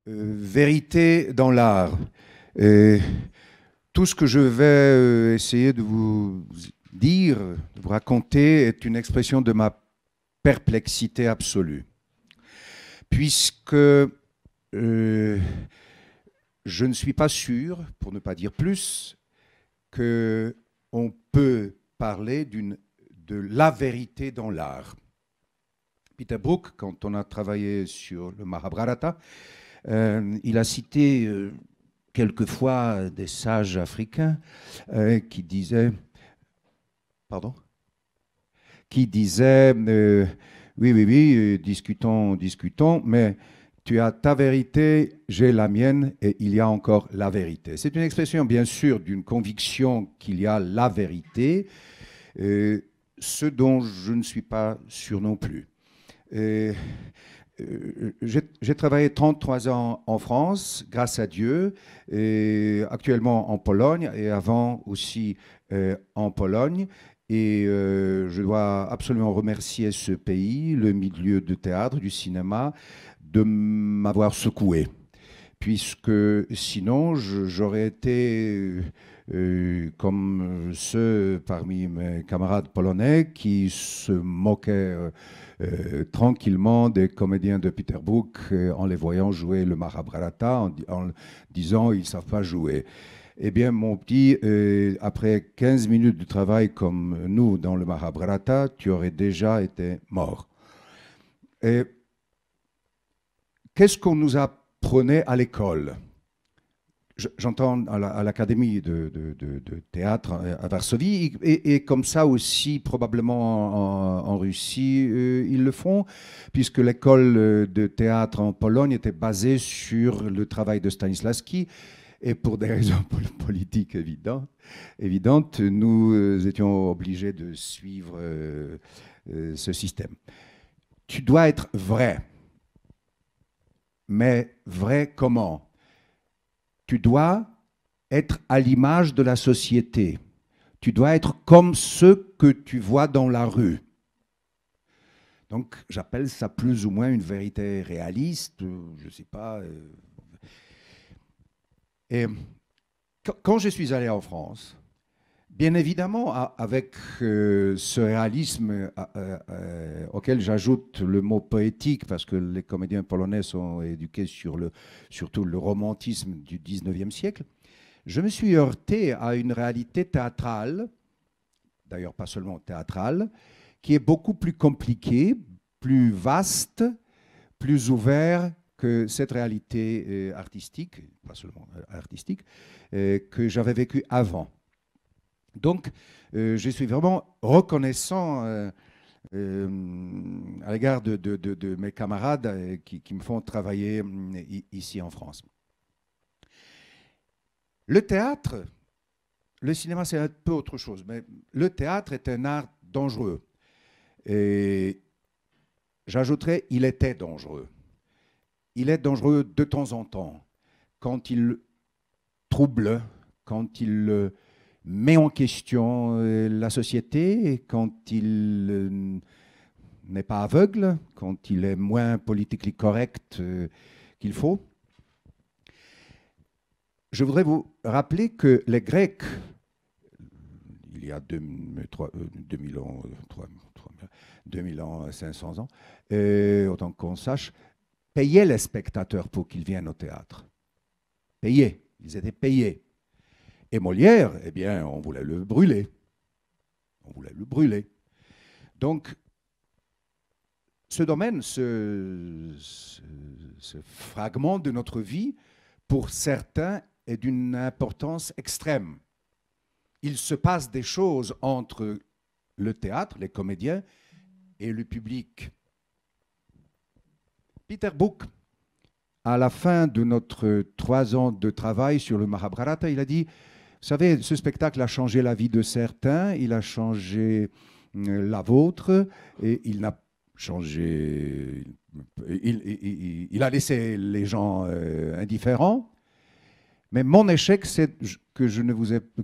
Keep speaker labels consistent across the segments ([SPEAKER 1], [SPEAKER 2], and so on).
[SPEAKER 1] Vérité dans l'art. Et tout ce que je vais essayer de vous dire, de vous raconter, est une expression de ma perplexité absolue. Puisque je ne suis pas sûr, pour ne pas dire plus, qu'on peut parler de la vérité dans l'art. Peter Brook, quand on a travaillé sur le Mahabharata, il a cité quelquefois des sages africains qui disaient, pardon, qui disaient, oui, oui, oui, discutons, discutons, mais tu as ta vérité, j'ai la mienne, et il y a encore la vérité. C'est une expression, bien sûr, d'une conviction qu'il y a la vérité, ce dont je ne suis pas sûr non plus. Et, j'ai travaillé 33 ans en France, grâce à Dieu, et actuellement en Pologne et avant aussi en Pologne. Et je dois absolument remercier ce pays, le milieu de théâtre, du cinéma, de m'avoir secoué. Puisque sinon, j'aurais été comme ceux parmi mes camarades polonais qui se moquaient tranquillement des comédiens de Peter Brook en les voyant jouer le Mahabharata, en disant ils ne savent pas jouer. Eh bien, mon petit, après 15 minutes de travail comme nous dans le Mahabharata, tu aurais déjà été mort. Et qu'est-ce qu'on nous apprenait à l'école? J'entends à l'Académie de théâtre à Varsovie, et comme ça aussi probablement en Russie, ils le font, puisque l'école de théâtre en Pologne était basée sur le travail de Stanislavski, et pour des raisons politiques évidentes, nous étions obligés de suivre ce système. Tu dois être vrai, mais vrai comment? Tu dois être à l'image de la société. Tu dois être comme ceux que tu vois dans la rue. Donc, j'appelle ça plus ou moins une vérité réaliste, je ne sais pas. Et quand je suis allé en France, bien évidemment, avec ce réalisme auquel j'ajoute le mot poétique, parce que les comédiens polonais sont éduqués sur surtout le romantisme du 19e siècle, je me suis heurté à une réalité théâtrale, d'ailleurs pas seulement théâtrale, qui est beaucoup plus compliquée, plus vaste, plus ouverte que cette réalité artistique, pas seulement artistique, que j'avais vécue avant. Donc, je suis vraiment reconnaissant à l'égard de mes camarades qui me font travailler ici en France. Le théâtre, le cinéma, c'est un peu autre chose, mais le théâtre est un art dangereux. Et j'ajouterais, il était dangereux. Il est dangereux de temps en temps, quand il trouble, quand il met en question la société, quand il n'est pas aveugle, quand il est moins politiquement correct qu'il faut. Je voudrais vous rappeler que les Grecs, il y a 2000 ans, 2000 ans, 500 ans, autant qu'on sache, payaient les spectateurs pour qu'ils viennent au théâtre. Payés, ils étaient payés. Et Molière, eh bien, on voulait le brûler. On voulait le brûler. Donc, ce domaine, ce fragment de notre vie, pour certains, est d'une importance extrême. Il se passe des choses entre le théâtre, les comédiens, et le public. Peter Brook, à la fin de notre 3 ans de travail sur le Mahabharata, il a dit, vous savez, ce spectacle a changé la vie de certains, il a changé la vôtre, et il n'a changé, il a laissé les gens indifférents. Mais mon échec, c'est que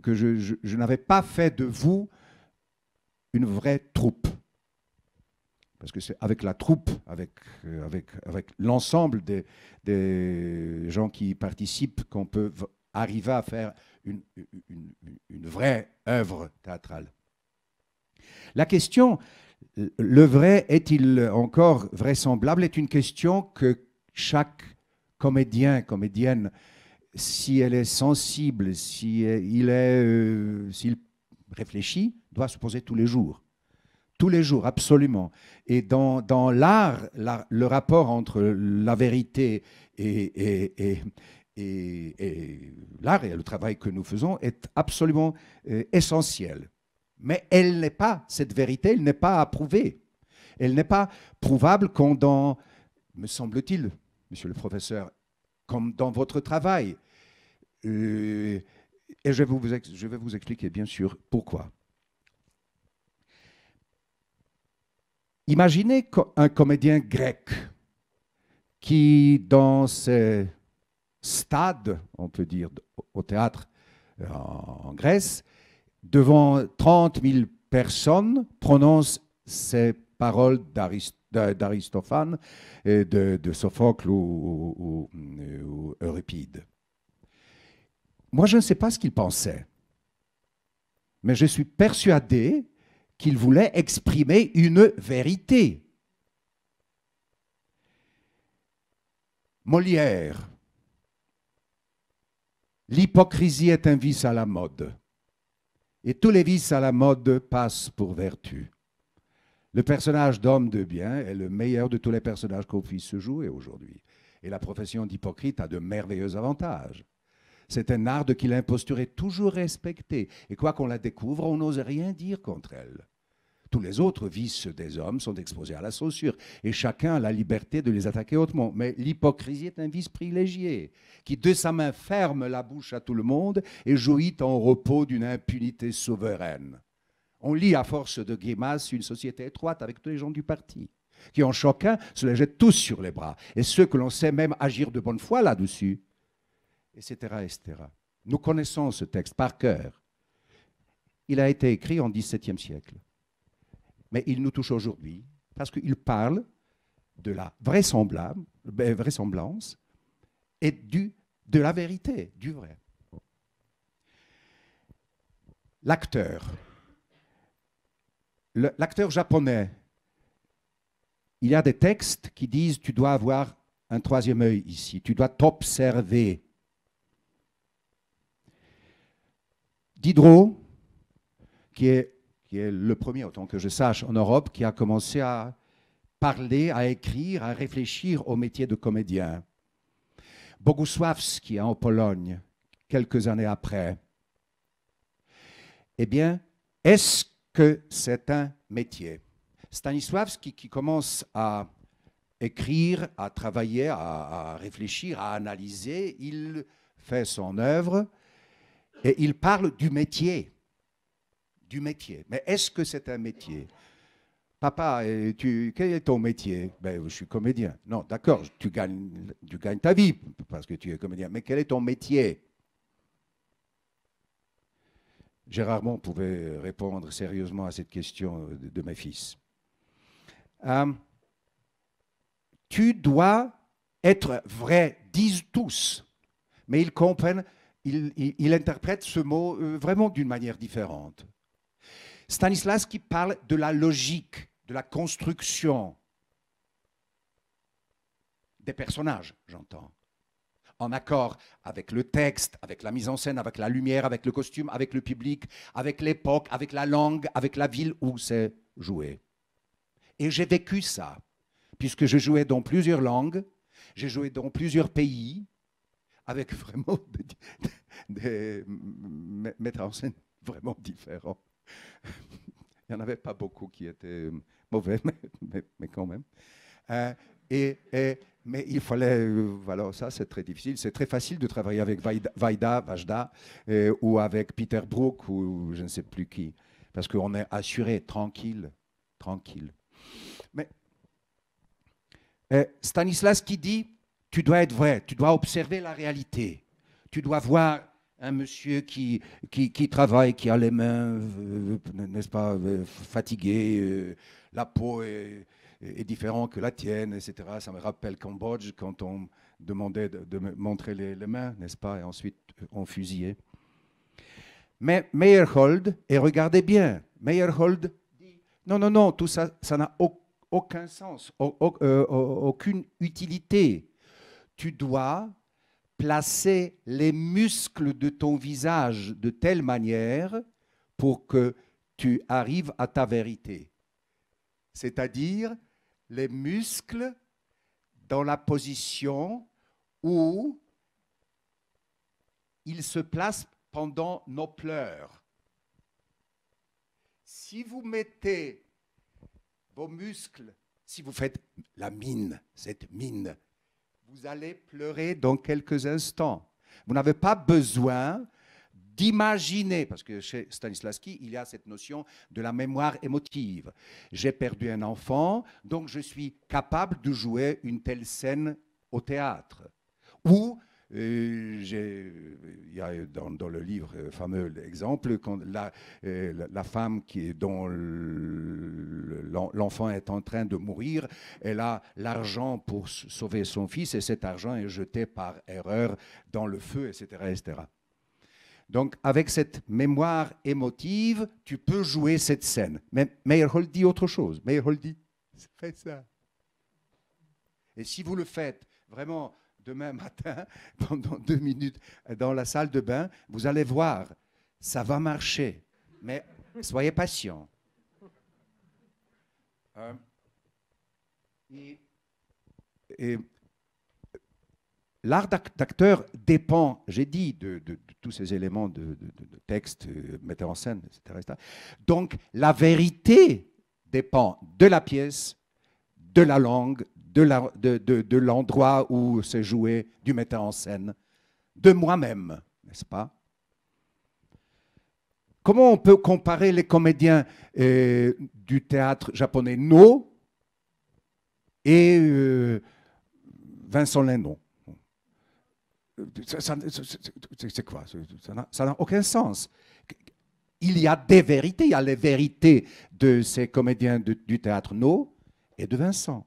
[SPEAKER 1] je n'avais pas fait de vous une vraie troupe. parce que c'est avec la troupe, avec l'ensemble des gens qui y participent qu'on peut arriver à faire une vraie œuvre théâtrale. La question, le vrai est-il encore vraisemblable, est une question que chaque comédien, comédienne, si elle est sensible, s'il réfléchit, doit se poser tous les jours. Tous les jours, absolument. Et dans l'art, le rapport entre la vérité et l'art et le travail que nous faisons est absolument essentiel. Mais elle n'est pas, cette vérité, elle n'est pas approuvée. Elle n'est pas prouvable comme dans, me semble-t-il, monsieur le professeur, comme dans votre travail. Et je vais vous expliquer, bien sûr, pourquoi. Imaginez un comédien grec qui, dans ses stades, on peut dire, au théâtre en Grèce, devant 30 000 personnes, prononce ces paroles d'Aristophane, de Sophocle ou Euripide. Moi, je ne sais pas ce qu'il pensait, mais je suis persuadé qu'il voulait exprimer une vérité. Molière, l'hypocrisie est un vice à la mode, et tous les vices à la mode passent pour vertu. Le personnage d'homme de bien est le meilleur de tous les personnages qu'on puisse se jouer aujourd'hui, et la profession d'hypocrite a de merveilleux avantages. C'est un art de qui l'imposture est toujours respectée. Et quoi qu'on la découvre, on n'ose rien dire contre elle. Tous les autres vices des hommes sont exposés à la censure. Et chacun a la liberté de les attaquer hautement. Mais l'hypocrisie est un vice privilégié, qui de sa main ferme la bouche à tout le monde et jouit en repos d'une impunité souveraine. On lit à force de grimaces une société étroite avec tous les gens du parti, qui en chacun se les jette tous sur les bras. Et ceux que l'on sait même agir de bonne foi là-dessus, etc., etc. Nous connaissons ce texte par cœur. Il a été écrit en XVIIe siècle. Mais il nous touche aujourd'hui parce qu'il parle de la vraisemblance et de la vérité, du vrai. L'acteur. L'acteur japonais, il y a des textes qui disent tu dois avoir un troisième œil ici, tu dois t'observer. Diderot, qui est le premier, autant que je sache, en Europe, qui a commencé à parler, à écrire, à réfléchir au métier de comédien. Bogusławski, en Pologne, quelques années après. Eh bien, est-ce que c'est un métier? Stanisławski, qui commence à écrire, à travailler, à réfléchir, à analyser, il fait son œuvre. Et il parle du métier. Du métier. Mais est-ce que c'est un métier? Papa, quel est ton métier? Ben, je suis comédien. Non, d'accord, tu gagnes ta vie parce que tu es comédien. Mais quel est ton métier? Gérard Mont pouvait répondre sérieusement à cette question de mes fils. Tu dois être vrai, disent tous. Mais ils comprennent. Il interprète ce mot vraiment d'une manière différente. Stanisławski parle de la logique, de la construction des personnages, j'entends, en accord avec le texte, avec la mise en scène, avec la lumière, avec le costume, avec le public, avec l'époque, avec la langue, avec la ville où c'est joué. Et j'ai vécu ça, puisque je jouais dans plusieurs langues, j'ai joué dans plusieurs pays, avec vraiment des metteurs en scène vraiment différents. Il n'y en avait pas beaucoup qui étaient mauvais, mais quand même. Mais il fallait, voilà, ça c'est très difficile. C'est très facile de travailler avec Vajda, ou avec Peter Brook, ou je ne sais plus qui, parce qu'on est assuré, tranquille. Mais Stanisławski dit, tu dois être vrai, tu dois observer la réalité. Tu dois voir un monsieur qui travaille, qui a les mains, n'est-ce pas, fatiguées, la peau est est différent que la tienne, etc. Ça me rappelle Cambodge quand on demandait de me montrer les mains, n'est-ce pas? Et ensuite, on fusillait. Mais Meyerhold, et regardez bien, Meyerhold dit non, non, non, tout ça, ça n'a aucun sens, aucune utilité. Tu dois placer les muscles de ton visage de telle manière pour que tu arrives à ta vérité. C'est-à-dire les muscles dans la position où ils se placent pendant nos pleurs. Si vous mettez vos muscles, si vous faites la mine, cette mine, vous allez pleurer dans quelques instants. Vous n'avez pas besoin d'imaginer, parce que chez Stanislavski, il y a cette notion de la mémoire émotive. J'ai perdu un enfant, donc je suis capable de jouer une telle scène au théâtre. Ou, il y a dans le livre fameux l'exemple, quand la femme dont l'enfant est en train de mourir, elle a l'argent pour sauver son fils, et cet argent est jeté par erreur dans le feu, etc., etc. Donc, avec cette mémoire émotive, tu peux jouer cette scène. Mais Meyerhold dit autre chose. Meyerhold dit, faites ça. Et si vous le faites vraiment demain matin, pendant 2 minutes, dans la salle de bain, vous allez voir, ça va marcher. Mais soyez patient. Et l'art d'acteur dépend, j'ai dit, de tous ces éléments de texte, metteur en scène, etc., etc. Donc, la vérité dépend de la pièce, de la langue, de l'endroit où c'est joué, du metteur en scène, de moi-même, n'est-ce pas? Comment on peut comparer les comédiens du théâtre japonais No et Vincent Lindon? C'est quoi? Ça n'a aucun sens. Il y a des vérités, il y a les vérités de ces comédiens du théâtre No et de Vincent.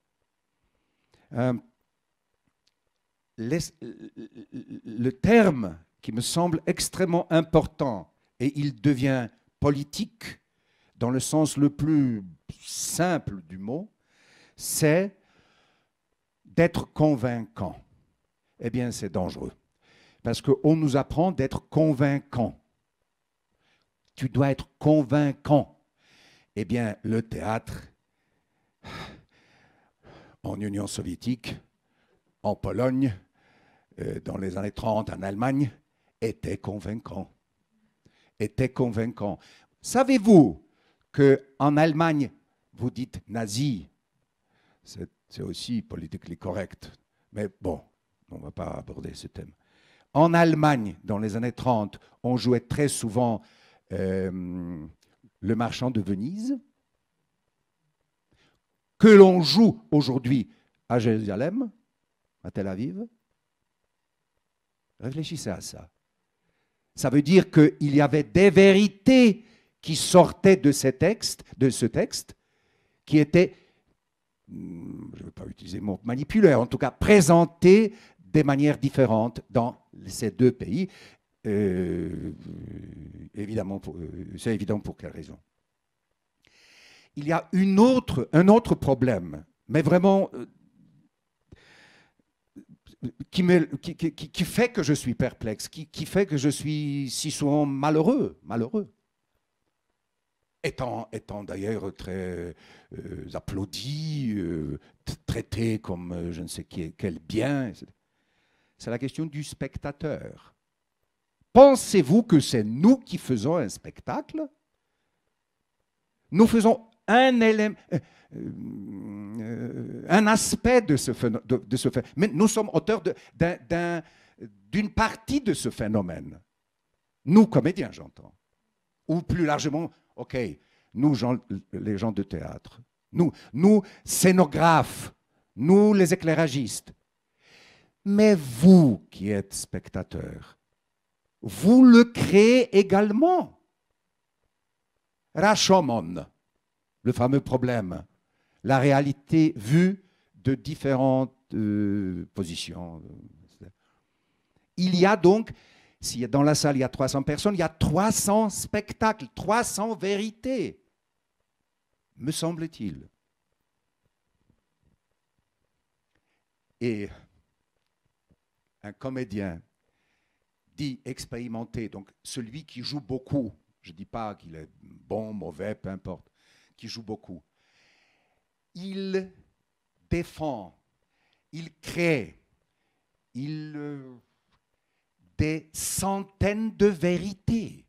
[SPEAKER 1] Le terme qui me semble extrêmement important, et il devient politique dans le sens le plus simple du mot, c'est d'être convaincant. Eh bien, c'est dangereux. Parce qu'on nous apprend d'être convaincant. Tu dois être convaincant. Eh bien, le théâtre, en Union soviétique, en Pologne, dans les années 30, en Allemagne, était convaincant. Était convaincant. Savez-vous qu'en Allemagne, vous dites nazi, c'est aussi politiquement correct, mais bon, on ne va pas aborder ce thème. En Allemagne, dans les années 30, on jouait très souvent Le Marchand de Venise, que l'on joue aujourd'hui à Jérusalem, à Tel Aviv. Réfléchissez à ça. Ça veut dire qu'il y avait des vérités qui sortaient de ce texte, qui étaient, je ne veux pas utiliser le mot manipulées, en tout cas présentées de manière différente dans ces deux pays. Évidemment, c'est évident pour quelle raison. Il y a un autre problème, mais vraiment qui fait que je suis perplexe, qui fait que je suis si souvent malheureux. Étant d'ailleurs très applaudi, traité comme je ne sais quel bien. C'est la question du spectateur. Pensez-vous que c'est nous qui faisons un spectacle? Nous faisons un élément, un aspect de ce phénomène. Mais nous sommes auteurs d'une partie de ce phénomène. Nous, comédiens, j'entends. Ou plus largement, ok, nous, les gens de théâtre. Nous, scénographes. Nous, les éclairagistes. Mais vous qui êtes spectateurs, vous le créez également. Rashomon, le fameux problème. la réalité vue de différentes positions. Il y a donc, si dans la salle il y a 300 personnes, il y a 300 spectacles, 300 vérités, me semble-t-il. Et un comédien dit expérimenté, donc celui qui joue beaucoup, je ne dis pas qu'il est bon, mauvais, peu importe, qui joue beaucoup, il défend, il crée, des centaines de vérités.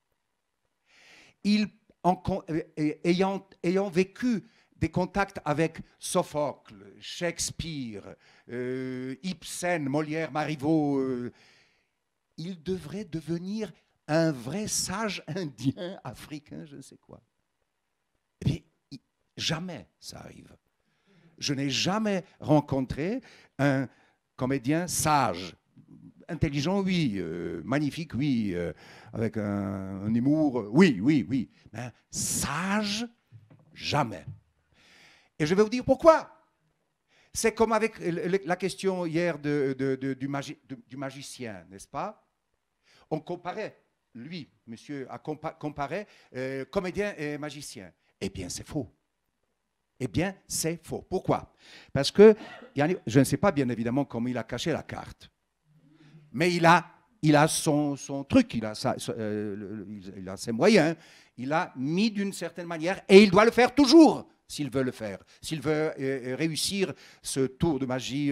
[SPEAKER 1] Ayant vécu des contacts avec Sophocle, Shakespeare, Ibsen, Molière, Marivaux, il devrait devenir un vrai sage indien, africain, je ne sais quoi. Eh bien, jamais ça arrive. Je n'ai jamais rencontré un comédien sage, intelligent, oui, magnifique, oui, avec un humour, oui, oui, oui, mais sage, jamais. Et je vais vous dire pourquoi. C'est comme avec la question hier du magicien, n'est-ce pas? On comparait, lui, monsieur, a comparé comédien et magicien. Eh bien, c'est faux. Eh bien, c'est faux. Pourquoi? Parce que, je ne sais pas bien évidemment comment il a caché la carte, mais il a son truc, il a ses moyens, il a mis d'une certaine manière, et il doit le faire toujours, s'il veut le faire, s'il veut réussir ce tour de magie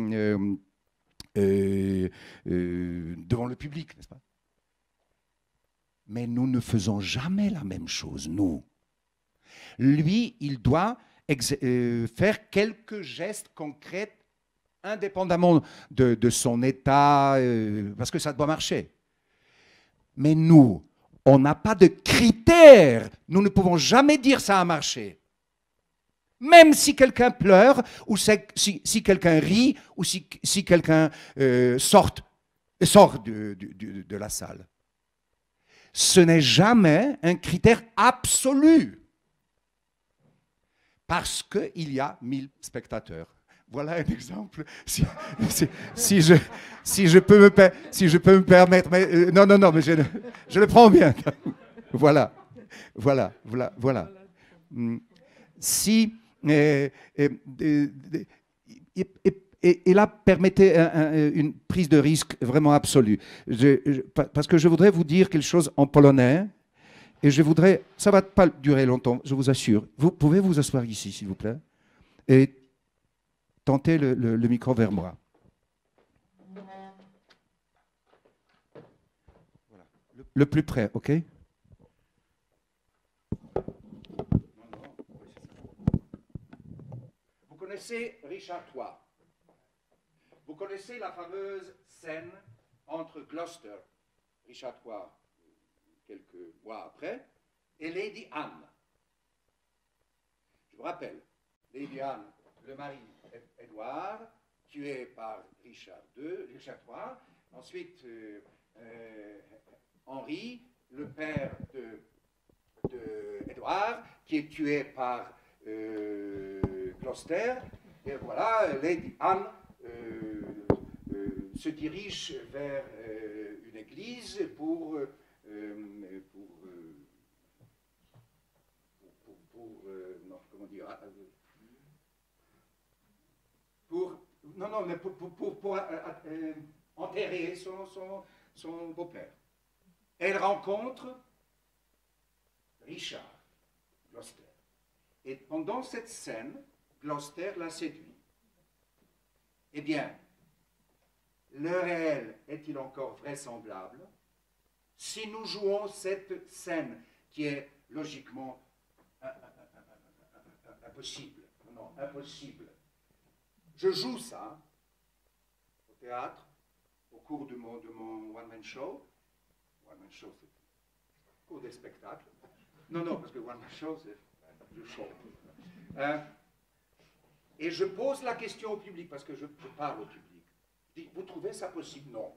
[SPEAKER 1] devant le public, n'est-ce pas? Mais nous ne faisons jamais la même chose, nous. Lui, il doit faire quelques gestes concrets indépendamment de son état, parce que ça doit marcher. Mais nous, on n'a pas de critères. Nous ne pouvons jamais dire ça a marché. Même si quelqu'un pleure, ou si quelqu'un rit, ou si quelqu'un sort de la salle. Ce n'est jamais un critère absolu. Parce qu'il y a 1000 spectateurs. Voilà un exemple. Si je peux me permettre, mais non, mais je le prends bien. Voilà. Si et là, permettez une prise de risque vraiment absolue. Parce que je voudrais vous dire quelque chose en polonais. Et je voudrais, ça ne va pas durer longtemps, je vous assure. Vous pouvez vous asseoir ici, s'il vous plaît, et tenter le micro vers moi. Voilà. Le plus près, OK? Vous connaissez Richard III. Vous connaissez la fameuse scène entre Gloucester, Richard III, quelques mois après, et Lady Anne. Je vous rappelle, Lady Anne, le mari Édouard, tué par Richard III. Ensuite, Henri, le père de Édouard, qui est tué par Gloucester. Et voilà, Lady Anne se dirige vers une église pour enterrer son beau-père. Elle rencontre Richard, Gloucester. Et pendant cette scène, Gloucester la séduit. Eh bien, le réel est-il encore vraisemblable si nous jouons cette scène qui est logiquement impossible? Non, impossible. Je joue ça au théâtre au cours de mon one-man show. One-man show, c'est au cours des spectacles. Non, parce que one-man show, c'est le show. Et je pose la question au public, parce que je parle au public. Je dis, vous trouvez ça possible? Non.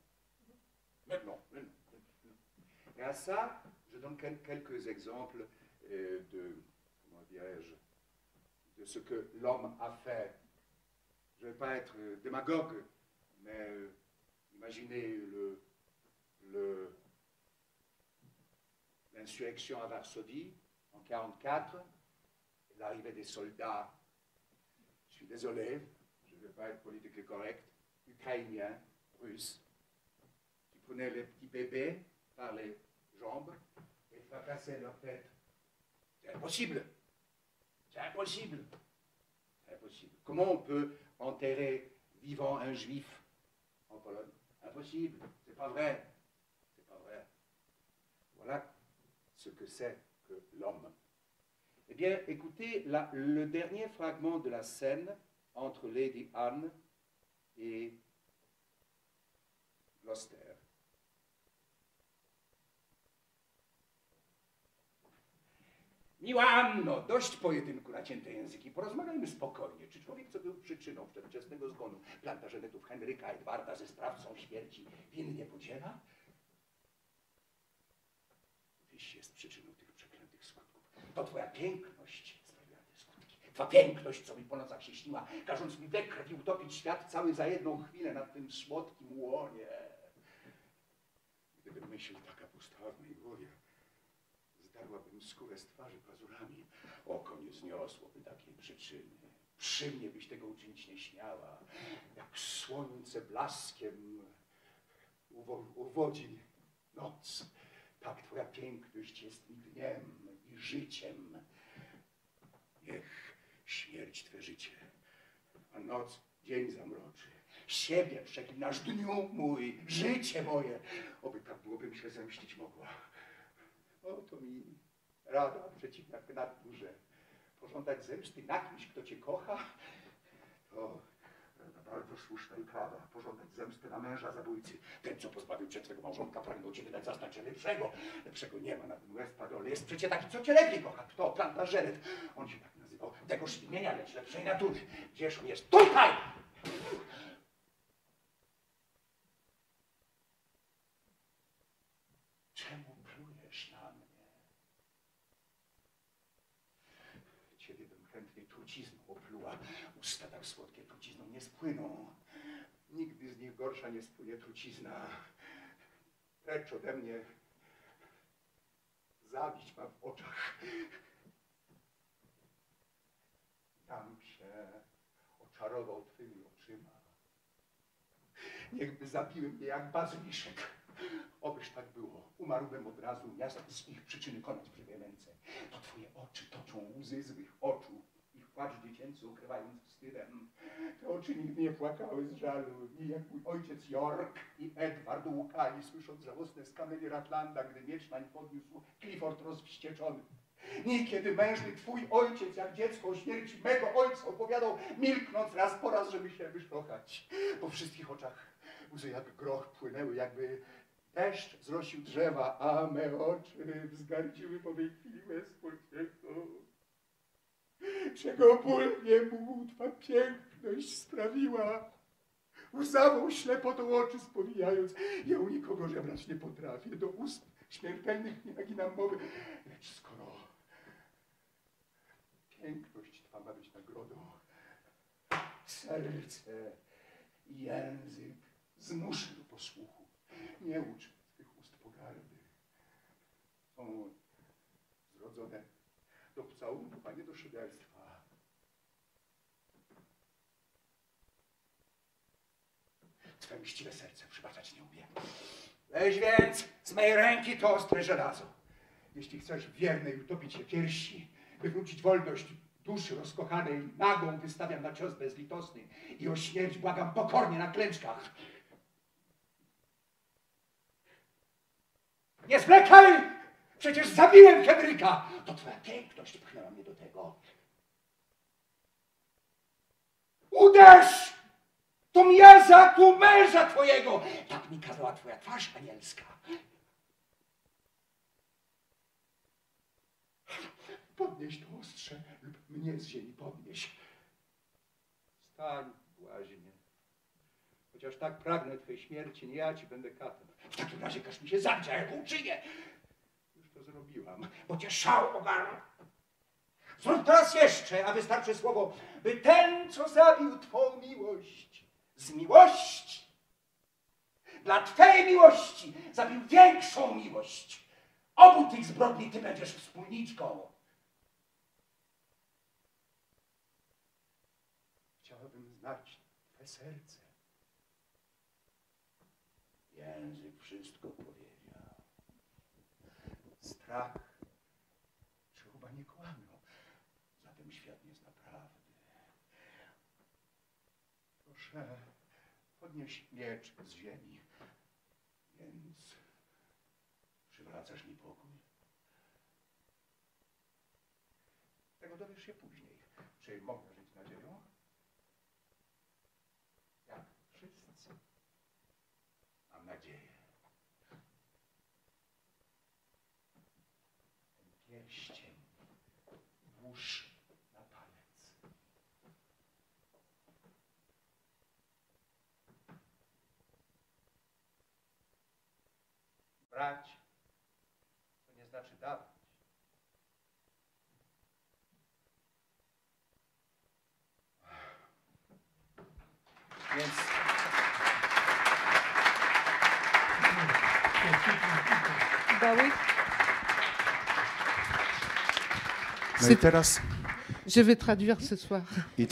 [SPEAKER 1] Et à ça, je donne quelques exemples de, comment dirais-je, de ce que l'homme a fait. Je ne vais pas être démagogue, mais imaginez l'insurrection à Varsovie en 1944, l'arrivée des soldats, je suis désolé, je ne vais pas être politiquement correct, ukrainiens, russes, qui prenaient les petits bébés par les jambes et fracassaient leur tête. C'est impossible. C'est impossible. C'est impossible. Comment on peut enterrer vivant un juif en Pologne? Impossible. C'est pas vrai. C'est pas vrai. Voilà ce que c'est que l'homme. Eh bien, écoutez le dernier fragment de la scène entre Lady Anne et Gloucester. Miła Anno, dość pojedynku na cięte języki. Porozmawiajmy spokojnie. Czy człowiek, co był przyczyną przedwczesnego zgonu Plantagenetów Henryka Edwarda ze sprawcą śmierci, win nie podziela? Tyś jest przyczyną tych przeklętych skutków. To twoja piękność sprawiła te skutki. Twa piękność, co mi po nocach się śniła, każąc mi we krwi utopić świat cały za jedną chwilę na tym słodkim łonie. Gdyby myśl taka powstała w mojej głowie, zdarłabym skórę z twarzy pazurami. Oko nie zniosłoby takiej przyczyny. Przy mnie byś tego uczynić nie śmiała. Jak słońce blaskiem uwodzi noc, tak twoja piękność jest mi dniem i życiem. Niech śmierć twe życie, a noc dzień zamroczy. Siebie przeklinasz, dniu mój, życie moje. Oby tak byłobym się zemścić mogła. Oto mi rada przeciwna naturze. Pożądać zemsty na kimś, kto cię kocha, to bardzo słuszna i prawa. Pożądać zemsty na męża zabójcy. Ten, co pozbawił cię twego małżonka, pragnął cię wydać za znacznie lepszego. Lepszego nie ma na tym Westpadole. Jest przecie taki, co cię lepiej kocha. Kto? Plantagenet. On się tak nazywał. Tegoż imienia, lecz lepszej natury. Gdzież on jest? Tutaj! Czemu plujesz na mnie? Ciebie bym chętnie trucizną opluła. Usta tak słodkie trucizną nie spłyną. Nigdy z nich gorsza nie spłynie trucizna. Precz ode mnie. Zawiść mam w oczach. Tam się oczarował twymi oczyma. Niechby zabiły mnie jak bazyliszek. Obyż tak było. Umarłbym od razu, miast z ich przyczyny konać przy ręce. To twoje oczy toczą łzy złych oczu. Ich płacz dziecięcy ukrywając wstydem. Te oczy nigdy nie płakały z żalu. I jak mój ojciec York i Edward łukali, słysząc żałosne skanyli Ratlanda, gdy miecz nań podniósł Clifford rozwścieczony. Niekiedy mężny twój ojciec, jak dziecko o śmierci mego ojca opowiadał, milknąc raz po raz, żeby się wyszlochać. Po wszystkich oczach łzy jak groch płynęły, jakby deszcz zrosił drzewa, a me oczy wzgardziły po tej chwili bez pociechu. Czego ból nie mógł twa piękność sprawiła. Łzawą ślepotą oczy spowijając, ja u nikogo żebrać nie potrafię, do ust śmiertelnych nie naginam mowy, lecz skoro piękność twa ma być nagrodą, serce i język zmuszę do posłuchu. Nie ucz twych ust pogardy. Są zrodzone do pocałunków, a nie do szyderstwa. Twe mściwe serce przybaczać nie umie. Weź więc z mojej ręki to ostre żelazo. Jeśli chcesz wiernej utopić się piersi, wywrócić wolność duszy rozkochanej, nagą wystawiam na cios bezlitosny i o śmierć błagam pokornie na klęczkach. Nie zwlekaj! Przecież zabiłem Henryka! To twoja piękność pchnęła mnie do tego. Uderz! To ja zakłuł męża twojego! Tak mi kazała twoja twarz anielska. Podnieś to ostrze lub mnie z ziemi podnieś. Stań, błaźnie. Chociaż tak pragnę twej śmierci, nie ja ci będę katem. W takim razie każ mi się zabić, a jak uczynię. Już to zrobiłam, bo cię szał ogarnął. Zrób teraz jeszcze, a wystarczy słowo, by ten, co zabił twą miłość, z miłości, dla twej miłości zabił większą miłość. Obu tych zbrodni ty będziesz wspólniczką. Chciałbym znać twe serce. Język wszystko powiedział. Strach czy chyba nie kłamią. Zatem świat nie jest naprawdę. Proszę, podnieś miecz z ziemi, więc przywracasz mi pokój. Tego dowiesz się później. Czy mogę żyć nadzieją? Jak wszyscy. Mam nadzieję. Ten pierścień włóż na palec. Brać to nie znaczy dawać. Więc no i teraz...
[SPEAKER 2] Je vais traduire ce soir.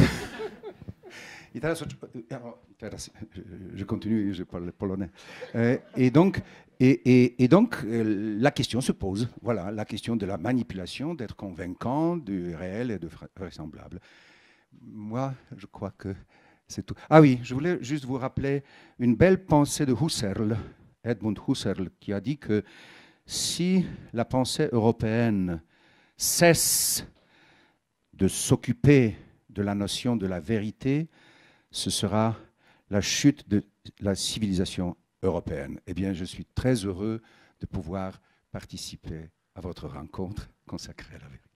[SPEAKER 1] I teraz, je continue, je parle polonais. Et donc, la question se pose, voilà, la question de la manipulation, d'être convaincant, du réel et de vraisemblable. Moi, je crois que c'est tout. Ah oui, je voulais juste vous rappeler une belle pensée de Husserl, Edmund Husserl, qui a dit que si la pensée européenne cesse de s'occuper de la notion de la vérité, ce sera la chute de la civilisation européenne. Eh bien, je suis très heureux de pouvoir participer à votre rencontre consacrée à la vérité.